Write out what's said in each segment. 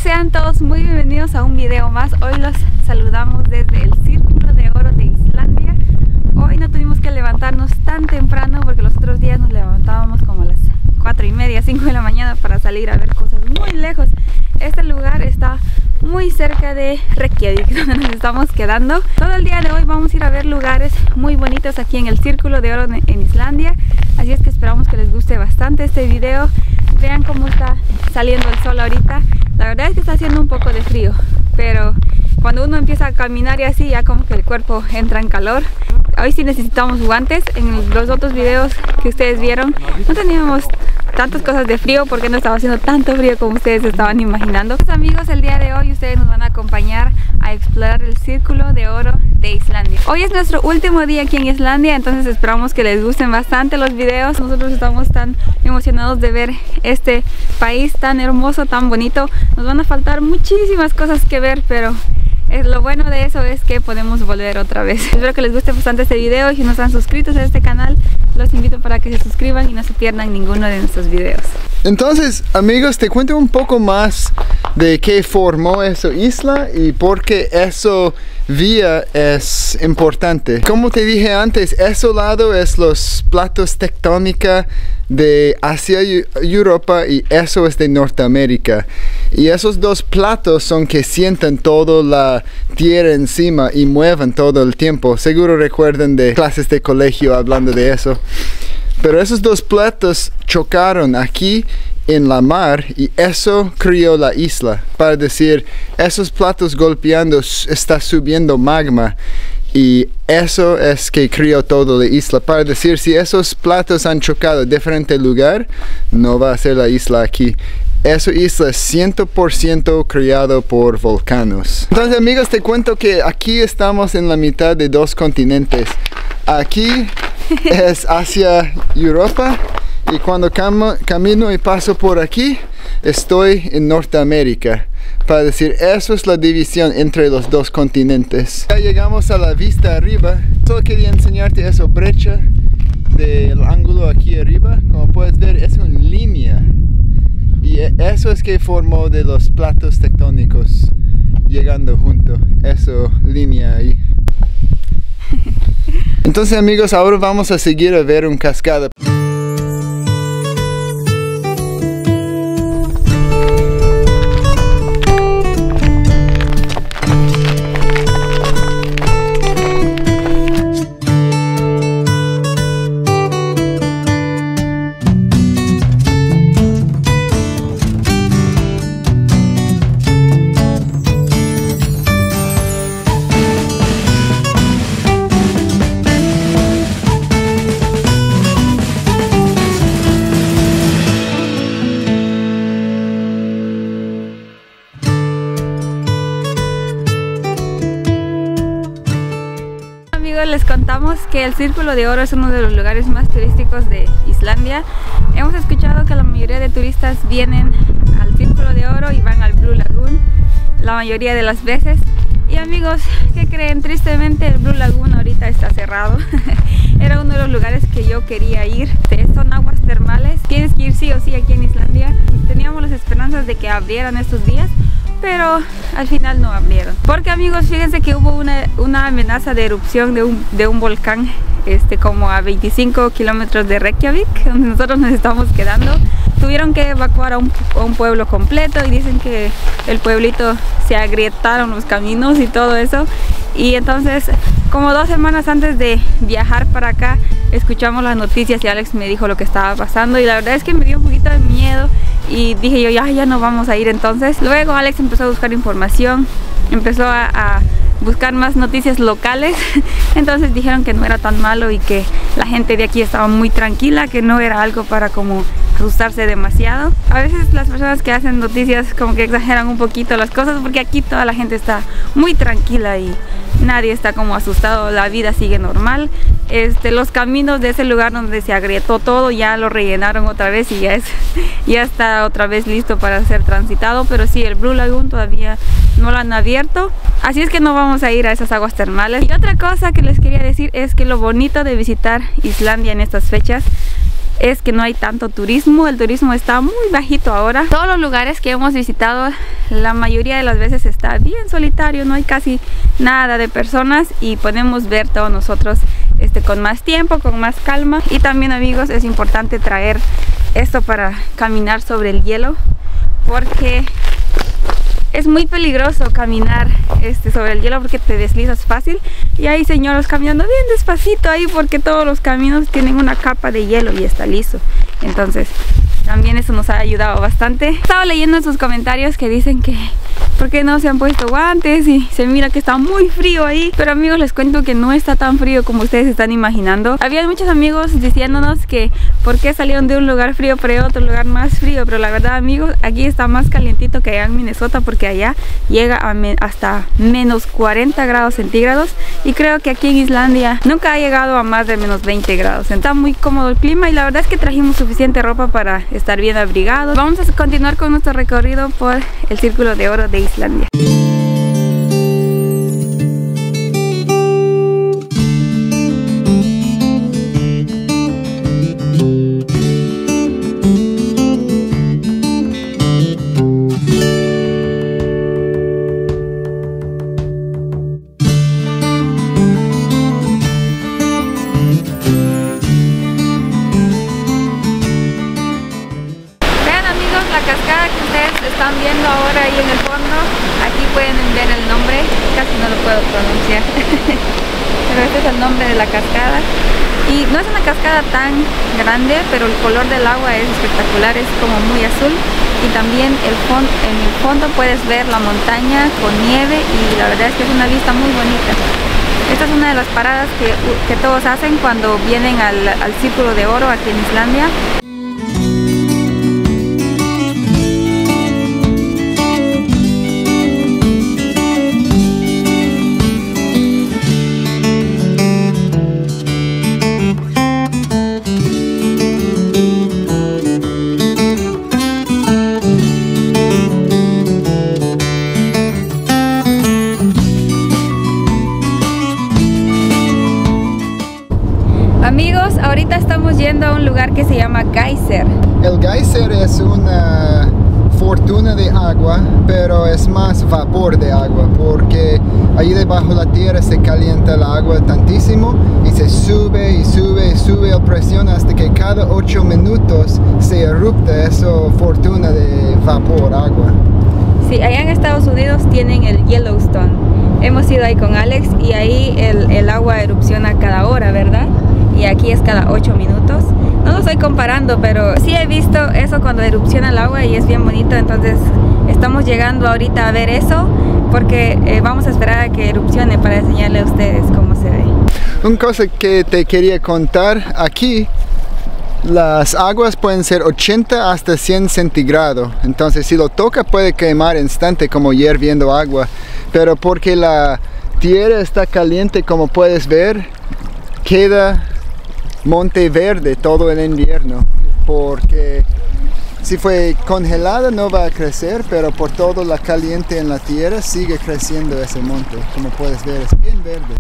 Sean todos muy bienvenidos a un video más. Hoy los saludamos desde el Círculo de Oro de Islandia. Hoy no tuvimos que levantarnos tan temprano porque los otros días nos levantábamos como a las 4:30, 5 de la mañana para salir a ver cosas muy lejos. Este lugar está muy cerca de Reykjavik, donde nos estamos quedando. Todo el día de hoy vamos a ir a ver lugares muy bonitos aquí en el Círculo de Oro en Islandia. Así es que esperamos que les guste bastante este video. Vean cómo está saliendo el sol ahorita. La verdad es que está haciendo un poco de frío, pero cuando uno empieza a caminar y así, ya como que el cuerpo entra en calor. Hoy sí necesitamos guantes. En los otros videos que ustedes vieron no teníamos tantas cosas de frío porque no estaba haciendo tanto frío como ustedes estaban imaginando. Pues amigos, el día de hoy ustedes nos van a acompañar a explorar el Círculo de Oro de Islandia. Hoy es nuestro último día aquí en Islandia, entonces esperamos que les gusten bastante los videos. Nosotros estamos tan emocionados de ver este país tan hermoso, tan bonito. Nos van a faltar muchísimas cosas que ver, pero lo bueno de eso es que podemos volver otra vez. Espero que les guste bastante este video y si no están suscritos a este canal, los invito para que se suscriban y no se pierdan ninguno de nuestros videos. Entonces, amigos, te cuento un poco más de qué formó esa isla y por qué esa vía es importante. Como te dije antes, ese lado es los platos tectónicos de Asia y Europa y eso es de Norteamérica. Y esos dos platos son que sienten toda la tierra encima y mueven todo el tiempo. Seguro recuerdan de clases de colegio hablando de eso. Pero esos dos platos chocaron aquí en la mar y eso creó la isla. Para decir, esos platos golpeando está subiendo magma y eso es que creó toda la isla. Para decir, si esos platos han chocado en diferente lugar, no va a ser la isla aquí. Esa isla es 100% creado por volcanes. Entonces amigos, te cuento que aquí estamos en la mitad de dos continentes. Aquí es hacia Europa y cuando camino y paso por aquí estoy en Norteamérica. Para decir, eso es la división entre los dos continentes. Ya llegamos a la vista arriba. Solo quería enseñarte esa brecha del ángulo aquí arriba. Como puedes ver, es una línea. Y eso es que formó de los platos tectónicos llegando junto. Esa línea ahí. Entonces amigos, ahora vamos a seguir a ver un cascada. Les contamos que el Círculo de Oro es uno de los lugares más turísticos de Islandia. Hemos escuchado que la mayoría de turistas vienen al Círculo de Oro y van al Blue Lagoon la mayoría de las veces. Y amigos, ¿qué creen? Tristemente el Blue Lagoon ahorita está cerrado. Era uno de los lugares que yo quería ir. Son aguas termales, tienes que ir sí o sí aquí en Islandia. Teníamos las esperanzas de que abrieran estos días, pero al final no abrieron. Porque amigos, fíjense que hubo una amenaza de erupción de un volcán como a 25 kilómetros de Reykjavik, donde nosotros nos estamos quedando. Tuvieron que evacuar a un pueblo completo y dicen que el pueblito se agrietaron los caminos y todo eso. Y entonces, como 2 semanas antes de viajar para acá, escuchamos las noticias y Alex me dijo lo que estaba pasando y la verdad es que me dio un poquito de miedo y dije yo, ya no vamos a ir entonces. Luego Alex empezó a buscar información, empezó a buscar más noticias locales, entonces dijeron que no era tan malo y que la gente de aquí estaba muy tranquila, que no era algo para como asustarse demasiado. A veces las personas que hacen noticias como que exageran un poquito las cosas porque aquí toda la gente está muy tranquila y nadie está como asustado, la vida sigue normal. Los caminos de ese lugar donde se agrietó todo ya lo rellenaron otra vez y ya está otra vez listo para ser transitado, pero sí, el Blue Lagoon todavía no lo han abierto, así es que no vamos a ir a esas aguas termales. Y otra cosa que les quería decir es que lo bonito de visitar Islandia en estas fechas es que no hay tanto turismo. El turismo está muy bajito ahora. Todos los lugares que hemos visitado, la mayoría de las veces está bien solitario, no hay casi nada de personas y podemos ver todos nosotros con más tiempo, con más calma. Y también, amigos, es importante traer esto para caminar sobre el hielo, porque es muy peligroso caminar sobre el hielo porque te deslizas fácil, y hay señoras caminando bien despacito ahí porque todos los caminos tienen una capa de hielo y está liso. Entonces también eso nos ha ayudado bastante. Estaba leyendo en sus comentarios que dicen que ¿por qué no se han puesto guantes? Y se mira que está muy frío ahí. Pero amigos, les cuento que no está tan frío como ustedes están imaginando. Había muchos amigos diciéndonos que por qué salieron de un lugar frío para otro lugar más frío. Pero la verdad, amigos, aquí está más calientito que allá en Minnesota, porque allá llega a hasta menos 40 grados centígrados. Y creo que aquí en Islandia nunca ha llegado a más de menos 20 grados. Está muy cómodo el clima y la verdad es que trajimos suficiente ropa para estar bien abrigados. Vamos a continuar con nuestro recorrido por el Círculo de Oro de Islandia. Están viendo ahora ahí en el fondo, aquí pueden ver el nombre, casi no lo puedo pronunciar, pero este es el nombre de la cascada. Y no es una cascada tan grande, pero el color del agua es espectacular, es como muy azul. Y también en el fondo puedes ver la montaña con nieve y la verdad es que es una vista muy bonita. Esta es una de las paradas que todos hacen cuando vienen al Círculo de Oro aquí en Islandia. Amigos, ahorita estamos yendo a un lugar que se llama Geyser. El geyser es una fortuna de agua, pero es más vapor de agua, porque allí debajo de la tierra se calienta el agua tantísimo y se sube y sube y sube la presión hasta que cada 8 minutos se erupta esa fortuna de vapor, agua. Sí, allá en Estados Unidos tienen el Yellowstone. Hemos ido ahí con Alex y ahí el agua erupciona cada hora, ¿verdad? Y aquí es cada 8 minutos. No lo estoy comparando, pero sí he visto eso cuando erupciona el agua y es bien bonito. Entonces estamos llegando ahorita a ver eso, porque vamos a esperar a que erupcione para enseñarle a ustedes cómo se ve. Una cosa que te quería contar, aquí las aguas pueden ser 80 hasta 100 centígrados. Entonces si lo toca puede quemar instante como hirviendo agua. Pero porque la tierra está caliente, como puedes ver, queda monte verde todo el invierno, porque si fue congelada no va a crecer, pero por todo la caliente en la tierra sigue creciendo ese monte. Como puedes ver, es bien verde.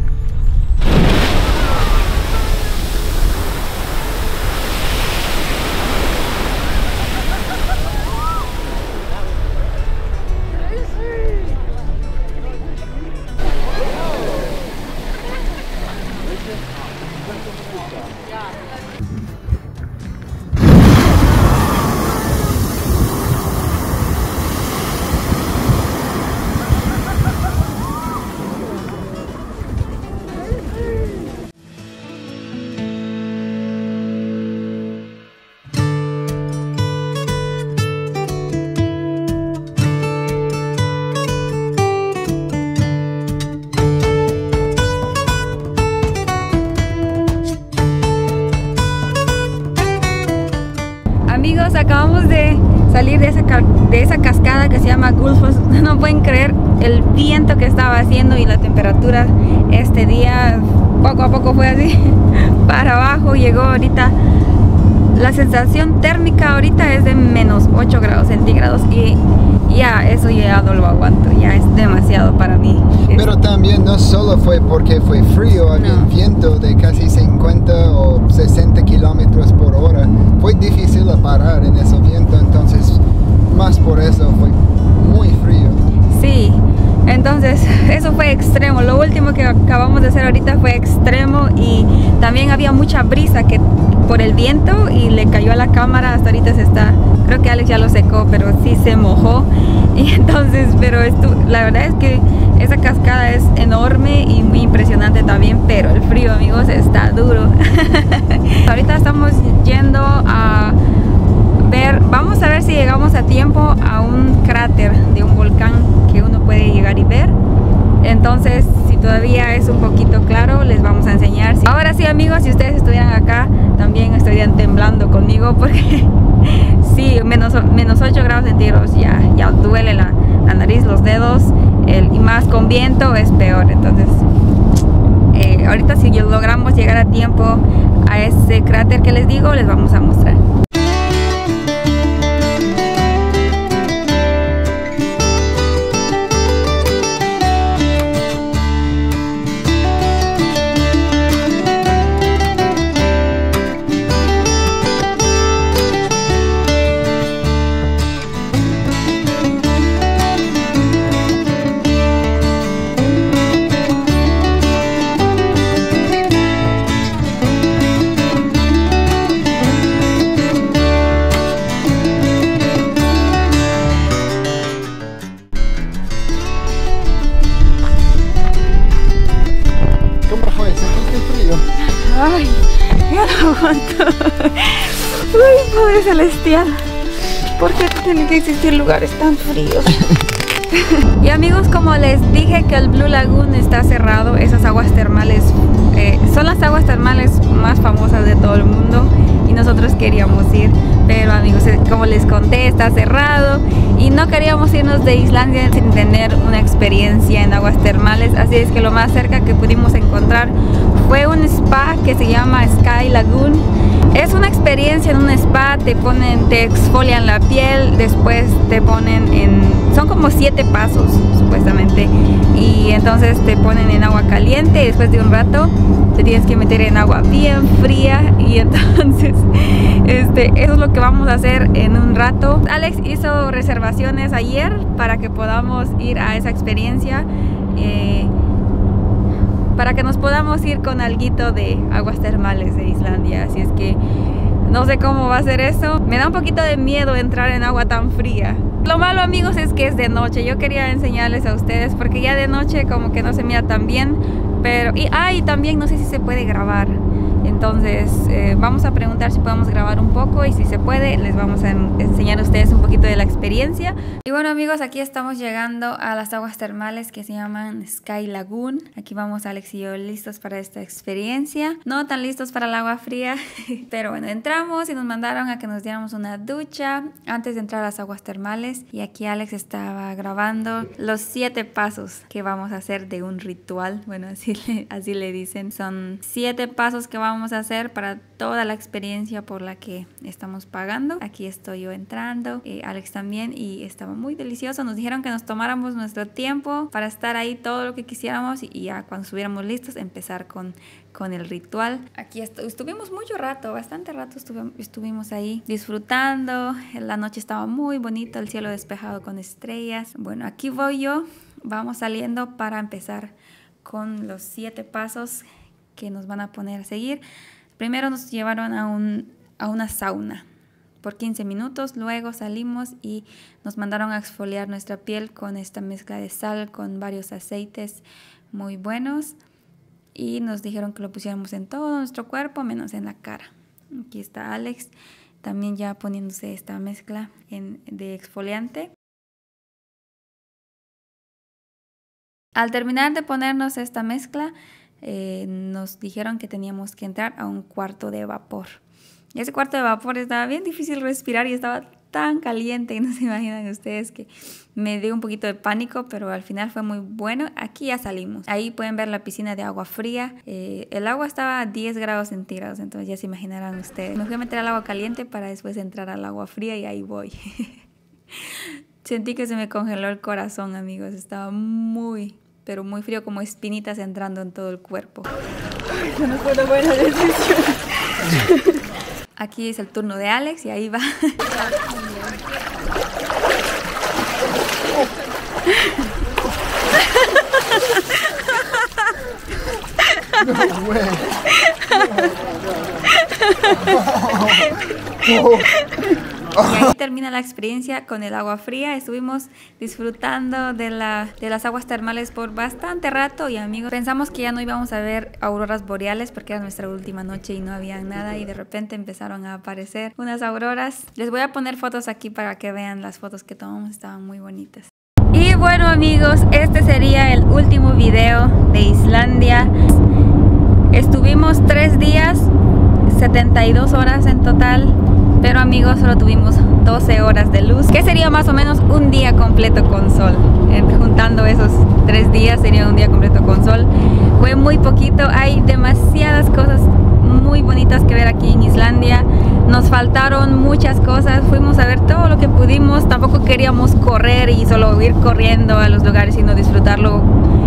Amigos, acabamos de salir de esa cascada que se llama Gullfoss. No pueden creer el viento que estaba haciendo y la temperatura este día poco a poco fue así para abajo. Llegó ahorita, la sensación térmica ahorita es de menos 8 grados centígrados y ya eso ya no lo aguanto, ya es demasiado para mí. Pero también también no solo fue porque fue frío, había un viento de casi 50 o 60 kilómetros por hora. Fue difícil parar en ese viento, entonces más por eso fue muy frío. Sí, entonces eso fue extremo. Lo último que acabamos de hacer ahorita fue extremo y también había mucha brisa que por el viento y le cayó a la cámara. Hasta ahorita creo que Alex ya lo secó, pero sí se mojó. Y entonces, pero la verdad es que esa cascada es enorme y muy impresionante también, pero el frío, amigos, está duro. Ahorita estamos yendo a ver, vamos a ver si llegamos a tiempo a un cráter de un volcán que uno puede llegar y ver. Entonces, si todavía es un poquito claro, les vamos a enseñar. Ahora sí, amigos, si ustedes estuvieran acá, también estarían temblando conmigo porque sí, menos 8 grados centígrados, ya duele la nariz, los dedos, y más con viento es peor. Entonces, ahorita si logramos llegar a tiempo a ese cráter que les digo, les vamos a mostrar. Ay, ya no aguanto. Uy, pobre Celestial. ¿Por qué tienen que existir lugares tan fríos? Y amigos, como les dije que el Blue Lagoon está cerrado, esas aguas termales son las aguas termales más famosas de todo el mundo y nosotros queríamos ir, pero amigos, como les conté, está cerrado y no queríamos irnos de Islandia sin tener una experiencia en aguas termales, así es que lo más cerca que pudimos encontrar fue un spa que se llama Sky Lagoon. Es una experiencia en un spa, te exfolian la piel, después te ponen son como 7 pasos supuestamente, y entonces te ponen en agua caliente y después de un rato te tienes que meter en agua bien fría y entonces eso es lo que vamos a hacer en un rato. Alex hizo reservaciones ayer para que podamos ir a esa experiencia, para que nos podamos ir con alguito de aguas termales de Islandia, así es que no sé cómo va a ser eso. Me da un poquito de miedo entrar en agua tan fría. Lo malo, amigos, es que es de noche. Yo quería enseñarles a ustedes porque ya de noche como que no se mira tan bien, pero y también no sé si se puede grabar. Entonces vamos a preguntar si podemos grabar un poco y si se puede les vamos a enseñar a ustedes un poquito de la experiencia. Y bueno, amigos, aquí estamos llegando a las aguas termales que se llaman Sky Lagoon. Aquí vamos Alex y yo listos para esta experiencia, no tan listos para el agua fría pero bueno, entramos y nos mandaron a que nos diéramos una ducha antes de entrar a las aguas termales, y aquí Alex estaba grabando los 7 pasos que vamos a hacer de un ritual. Bueno, así le dicen, son 7 pasos que vamos a hacer para toda la experiencia por la que estamos pagando. Aquí estoy yo entrando, Alex también, y estaba muy delicioso. Nos dijeron que nos tomáramos nuestro tiempo para estar ahí todo lo que quisiéramos y ya cuando estuviéramos listos empezar con el ritual. Aquí estuvimos mucho rato, bastante rato estuvimos ahí disfrutando. La noche estaba muy bonita, el cielo despejado con estrellas. Bueno, aquí voy yo, vamos saliendo para empezar con los 7 pasos que nos van a poner a seguir. Primero nos llevaron a una sauna por 15 minutos, luego salimos y nos mandaron a exfoliar nuestra piel con esta mezcla de sal con varios aceites muy buenos y nos dijeron que lo pusiéramos en todo nuestro cuerpo menos en la cara. Aquí está Alex también ya poniéndose esta mezcla de exfoliante. Al terminar de ponernos esta mezcla, nos dijeron que teníamos que entrar a un cuarto de vapor. Y ese cuarto de vapor estaba bien difícil respirar y estaba tan caliente, y no se imaginan ustedes que me dio un poquito de pánico, pero al final fue muy bueno. Aquí ya salimos. Ahí pueden ver la piscina de agua fría. El agua estaba a 10 grados centígrados, entonces ya se imaginarán ustedes. Me fui a meter al agua caliente para después entrar al agua fría y ahí voy. Sentí que se me congeló el corazón, amigos. Estaba muy pero muy frío, como espinitas entrando en todo el cuerpo. Eso no fue una buena decisión. Aquí es el turno de Alex y ahí va. No way. Y ahí termina la experiencia con el agua fría. Estuvimos disfrutando de las aguas termales por bastante rato y amigos, pensamos que ya no íbamos a ver auroras boreales porque era nuestra última noche y no había nada, y de repente empezaron a aparecer unas auroras. Les voy a poner fotos aquí para que vean las fotos que tomamos, estaban muy bonitas. Y bueno amigos, este sería el último video de Islandia. Estuvimos 3 días, 72 horas en total, pero amigos, solo tuvimos 12 horas de luz, que sería más o menos un día completo con sol. Juntando esos 3 días sería un día completo con sol. Fue muy poquito, hay demasiadas cosas muy bonitas que ver aquí en Islandia. Nos faltaron muchas cosas, fuimos a ver todo lo que pudimos. Tampoco queríamos correr y solo ir corriendo a los lugares, sino disfrutarlo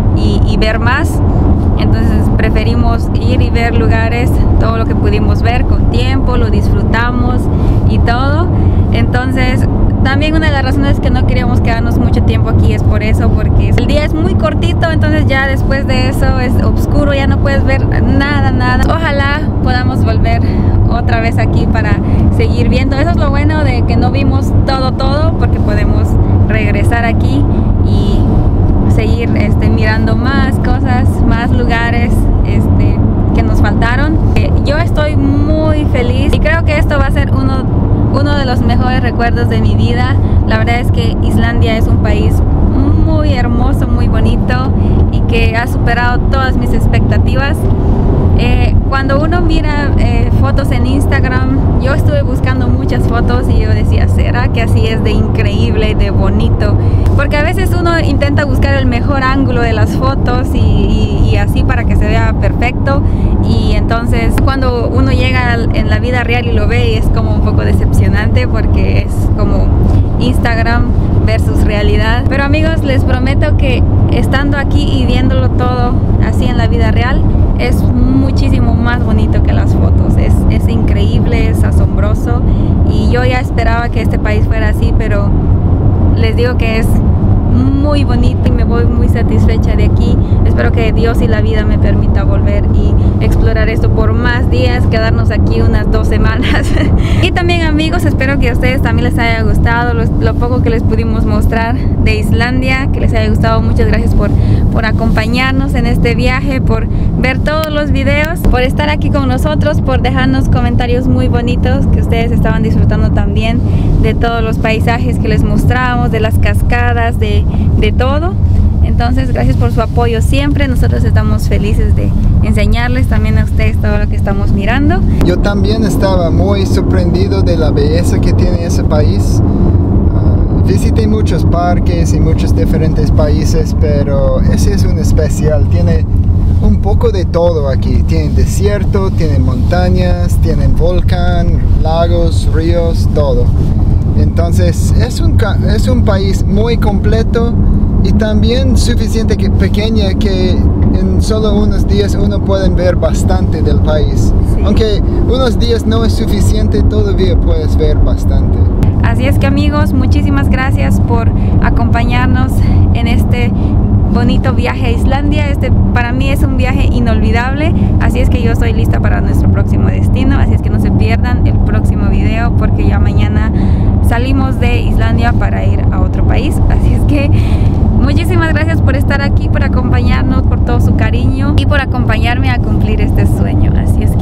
y ver más. Entonces preferimos ir y ver lugares, todo lo que pudimos ver con tiempo, lo disfrutamos y todo. Entonces también una de las razones que no queríamos quedarnos mucho tiempo aquí es por eso, porque el día es muy cortito, entonces ya después de eso es oscuro, ya no puedes ver nada. Ojalá podamos volver otra vez aquí para seguir viendo. Eso es lo bueno de que no vimos todo, porque podemos regresar aquí y seguir mirando más cosas, más lugares que nos faltaron. Yo estoy muy feliz y creo que esto va a ser uno de los mejores recuerdos de mi vida. La verdad es que Islandia es un país muy hermoso, muy bonito y que ha superado todas mis expectativas. Cuando uno mira fotos en Instagram, yo estuve buscando muchas fotos y yo decía, ¿será que así es de increíble, de bonito? Porque a veces uno intenta buscar el mejor ángulo de las fotos y así para que se vea perfecto, y entonces cuando uno llega en la vida real y lo ve, es como un poco decepcionante porque es como Instagram versus realidad. Pero amigos, les prometo que estando aquí y viéndolo todo así en la vida real, es muchísimo más bonito que las fotos. Es increíble, es asombroso, y yo ya esperaba que este país fuera así, pero les digo que es muy bonito y me voy muy satisfecha de aquí. Espero que Dios y la vida me permita volver y explorar esto por más días, quedarnos aquí unas 2 semanas. Y también amigos, espero que a ustedes también les haya gustado lo poco que les pudimos mostrar de Islandia, que les haya gustado. Muchas gracias por acompañarnos en este viaje, por ver todos los videos, por estar aquí con nosotros, por dejarnos comentarios muy bonitos, que ustedes estaban disfrutando también de todos los paisajes que les mostramos, de las cascadas, de todo. Entonces gracias por su apoyo siempre. Nosotros estamos felices de enseñarles también a ustedes todo lo que estamos mirando. Yo también estaba muy sorprendido de la belleza que tiene ese país. Visité muchos parques y muchos diferentes países, pero ese es un especial. Tiene un poco de todo aquí. Tienen desierto, tienen montañas, tienen volcán, lagos, ríos, todo. Entonces es un país muy completo y también suficiente pequeña que en solo unos días uno puede ver bastante del país. Sí. Aunque unos días no es suficiente, todavía puedes ver bastante. Así es que amigos, muchísimas gracias por acompañarnos en este bonito viaje a Islandia. Para mí es un viaje inolvidable, así es que yo estoy lista para nuestro próximo destino. Así es que no se pierdan el próximo video, porque ya mañana salimos de Islandia para ir a otro país. Así es que muchísimas gracias por estar aquí, por acompañarnos, por todo su cariño y por acompañarme a cumplir este sueño. Así es